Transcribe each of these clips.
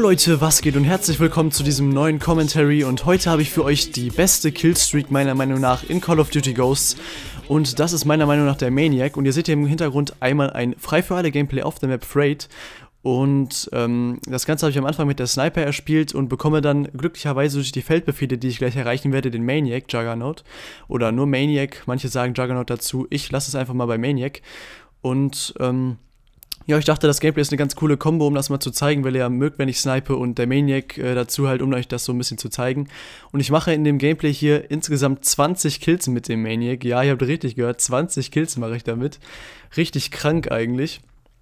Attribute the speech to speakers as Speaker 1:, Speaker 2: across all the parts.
Speaker 1: Leute, was geht und herzlich willkommen zu diesem neuen Commentary und heute habe ich für euch die beste Killstreak meiner Meinung nach in Call of Duty Ghosts und das ist meiner Meinung nach der Maniac und ihr seht hier im Hintergrund einmal ein frei für alle Gameplay auf der Map Freight und das Ganze habe ich am Anfang mit der Sniper erspielt und bekomme dann glücklicherweise durch die Feldbefehle, die ich gleich erreichen werde, den Maniac Juggernaut oder nur Maniac, manche sagen Juggernaut dazu, ich lasse es einfach mal bei Maniac und ja, ich dachte, das Gameplay ist eine ganz coole Kombo, um das mal zu zeigen, weil ihr ja mögt, wenn ich snipe und der Maniac dazu halt, um euch das so ein bisschen zu zeigen. Und ich mache in dem Gameplay hier insgesamt 20 Kills mit dem Maniac. Ja, ihr habt richtig gehört, 20 Kills mache ich damit. Richtig krank eigentlich.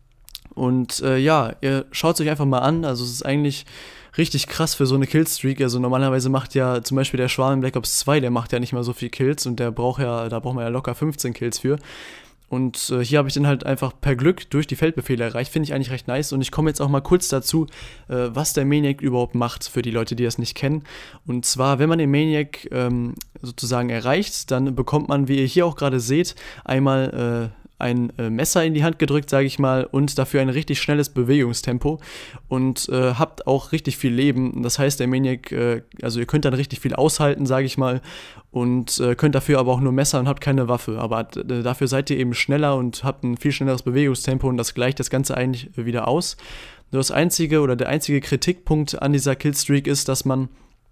Speaker 1: Und ja, ihr schaut es euch einfach mal an, also es ist eigentlich richtig krass für so eine Killstreak. Also normalerweise macht ja zum Beispiel der Schwarm in Black Ops 2, der macht ja nicht mal so viel Kills und da braucht man ja locker 15 Kills für. Und hier habe ich den halt einfach per Glück durch die Feldbefehle erreicht. Finde ich eigentlich recht nice. Und ich komme jetzt auch mal kurz dazu, was der Maniac überhaupt macht, für die Leute, die das nicht kennen. Und zwar, wenn man den Maniac sozusagen erreicht, dann bekommt man, wie ihr hier auch gerade seht, einmal ein Messer in die Hand gedrückt, sage ich mal, und dafür ein richtig schnelles Bewegungstempo und habt auch richtig viel Leben. Das heißt, der Maniac, also ihr könnt dann richtig viel aushalten, sage ich mal, und könnt dafür aber auch nur Messer und habt keine Waffe. Aber dafür seid ihr eben schneller und habt ein viel schnelleres Bewegungstempo und das gleicht das Ganze eigentlich wieder aus. Nur das einzige oder der einzige Kritikpunkt an dieser Killstreak ist, dass man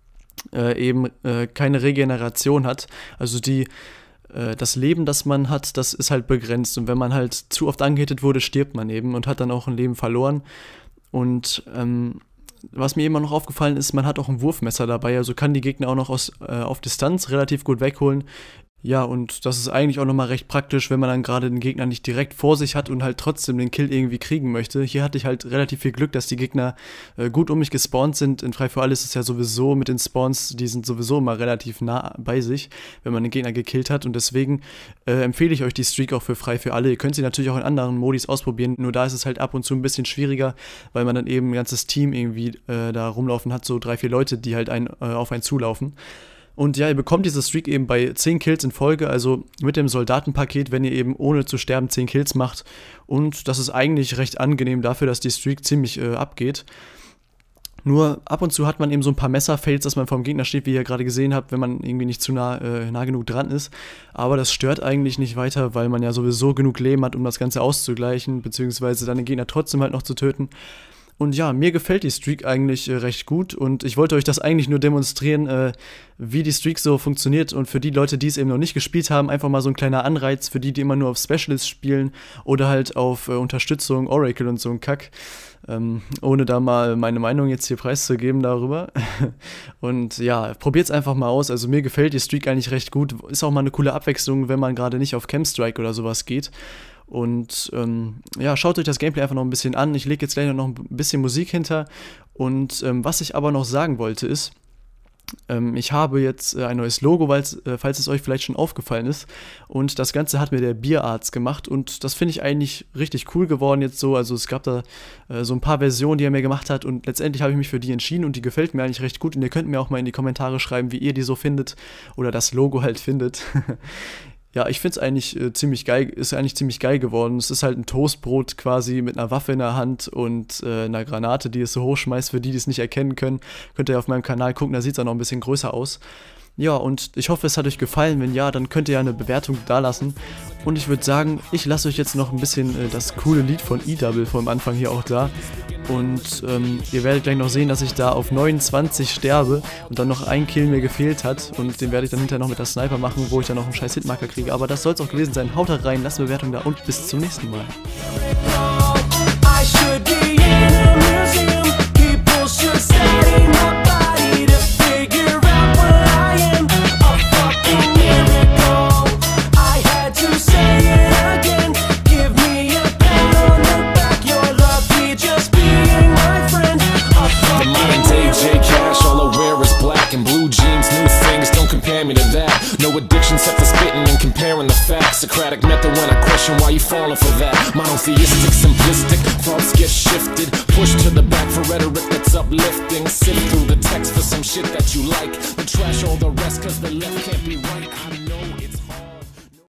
Speaker 1: eben keine Regeneration hat. Also das Leben, das man hat, das ist halt begrenzt und wenn man halt zu oft angehittet wurde, stirbt man eben und hat dann auch ein Leben verloren und was mir immer noch aufgefallen ist, man hat auch ein Wurfmesser dabei, also kann die Gegner auch noch auf Distanz relativ gut wegholen. Ja, und das ist eigentlich auch nochmal recht praktisch, wenn man dann gerade den Gegner nicht direkt vor sich hat und halt trotzdem den Kill irgendwie kriegen möchte. Hier hatte ich halt relativ viel Glück, dass die Gegner gut um mich gespawnt sind. In Frei für alle ist es ja sowieso mit den Spawns, die sind sowieso immer relativ nah bei sich, wenn man den Gegner gekillt hat. Und deswegen empfehle ich euch die Streak auch für Frei für alle. Ihr könnt sie natürlich auch in anderen Modis ausprobieren, nur da ist es halt ab und zu ein bisschen schwieriger, weil man dann eben ein ganzes Team irgendwie da rumlaufen hat, so 3, 4 Leute, die halt auf einen zulaufen. Und ja, ihr bekommt diese Streak eben bei 10 Kills in Folge, also mit dem Soldatenpaket, wenn ihr eben ohne zu sterben 10 Kills macht. Und das ist eigentlich recht angenehm dafür, dass die Streak ziemlich abgeht. Nur ab und zu hat man eben so ein paar Messerfails, dass man vom Gegner steht, wie ihr gerade gesehen habt, wenn man irgendwie nicht zu nah genug dran ist. Aber das stört eigentlich nicht weiter, weil man ja sowieso genug Leben hat, um das Ganze auszugleichen, beziehungsweise dann den Gegner trotzdem halt noch zu töten. Und ja, mir gefällt die Streak eigentlich recht gut und ich wollte euch das eigentlich nur demonstrieren, wie die Streak so funktioniert und für die Leute, die es eben noch nicht gespielt haben, einfach mal so ein kleiner Anreiz für die, die immer nur auf Specialist spielen oder halt auf Unterstützung, Oracle und so ein Kack, ohne da mal meine Meinung jetzt hier preiszugeben darüber. Und ja, probiert's einfach mal aus, also mir gefällt die Streak eigentlich recht gut, ist auch mal eine coole Abwechslung, wenn man gerade nicht auf Camstrike oder sowas geht. Und ja, schaut euch das Gameplay einfach noch ein bisschen an. Ich lege jetzt gleich noch ein bisschen Musik hinter. Und was ich aber noch sagen wollte ist, ich habe jetzt ein neues Logo, falls es euch vielleicht schon aufgefallen ist. Und das Ganze hat mir der Bierarzt gemacht. Und das finde ich eigentlich richtig cool geworden jetzt so. Also es gab da so ein paar Versionen, die er mir gemacht hat. Und letztendlich habe ich mich für die entschieden. Und die gefällt mir eigentlich recht gut. Und ihr könnt mir auch mal in die Kommentare schreiben, wie ihr die so findet. Oder das Logo halt findet. Ja, ich finde es eigentlich ziemlich geil, ist eigentlich ziemlich geil geworden. Es ist halt ein Toastbrot quasi mit einer Waffe in der Hand und einer Granate, die es so hochschmeißt. Für die, die es nicht erkennen können, könnt ihr auf meinem Kanal gucken, da sieht es auch noch ein bisschen größer aus. Ja, und ich hoffe, es hat euch gefallen. Wenn ja, dann könnt ihr ja eine Bewertung dalassen. Und ich würde sagen, ich lasse euch jetzt noch ein bisschen das coole Lied von E-Double vom Anfang hier auch da. Und ihr werdet gleich noch sehen, dass ich da auf 29 sterbe und dann noch ein Kill mir gefehlt hat. Und den werde ich dann hinterher noch mit der Sniper machen, wo ich dann noch einen scheiß Hitmarker kriege. Aber das soll es auch gewesen sein. Haut da rein, lasst eine Bewertung da und bis zum nächsten Mal.
Speaker 2: No addiction except for spitting and comparing the facts. Socratic method when I question why you falling for that. Monotheistic, simplistic, thoughts get shifted. Pushed to the back for rhetoric that's uplifting. Sift through the text for some shit that you like. But trash all the rest cause the left can't be right. I know